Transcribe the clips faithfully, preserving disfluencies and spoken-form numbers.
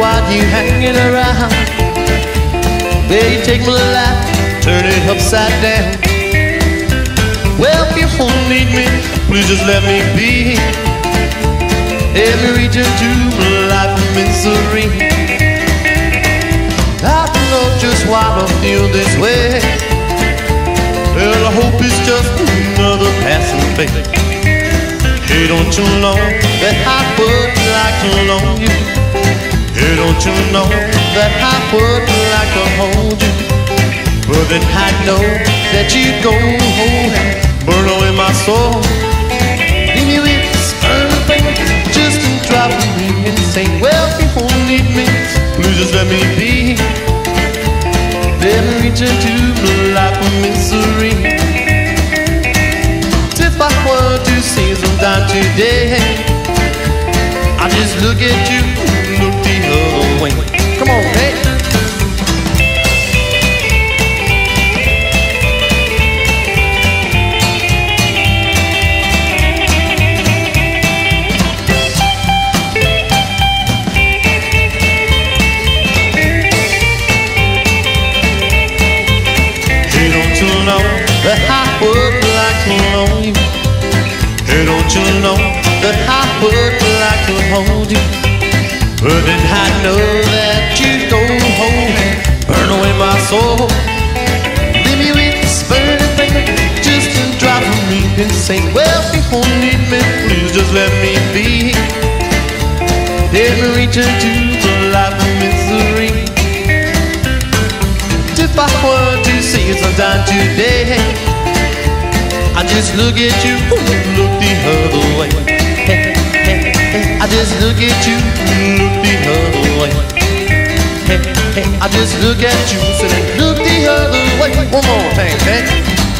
while you hanging around. Baby, take my life, turn it upside down. Well, if you won't need me, please just let me be. Let me reach into my life of misery. I don't know just why I feel this way. Well, I hope it's just another passing phase. Hey, don't you know that I would like to love you? Hey, don't you know that I would like to hold you? But then I know that you'd go home and burn away my soul. Leave me with this burning thing, just to drive me insane. Well, if you won't need me, please just let me be. Let me reach into my life of misery. If I were to see sometime today, I just look at you, look the other way. Come on, hey. Hey, don't you know that I would like to love you? Hey, don't you know that I would like to hold you? But then I know that you'd go home and burn away my soul. Leave me with this burning thing, just to drive me insane. Well, if you won't need me, please just let me be. Let me reach into the life of misery. If I were to see you sometime today, I just look at you, look the other way. Hey, hey, hey. I just look at you, look the other way. Hey, hey. I just look at you, say, look the other way. One more time, hey.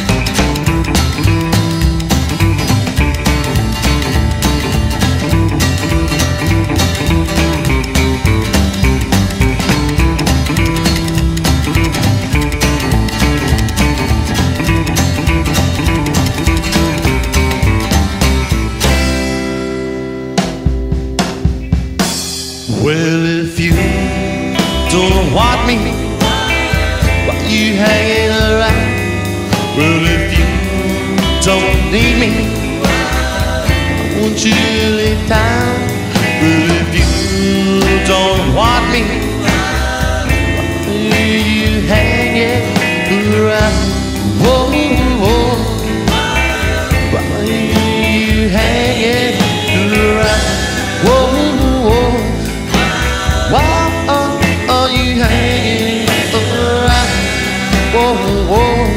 Well, if you don't want me, why you hanging around? Well, if you don't need me, won't you leave town? Well, if you don't want me, why are you hanging around? Whoa, whoa, why are you hanging around? Whoa, whoa. Why are you hanging around? Whoa, whoa.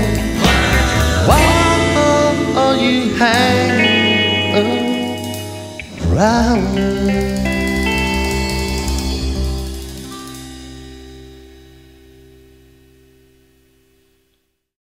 Why are you hanging around?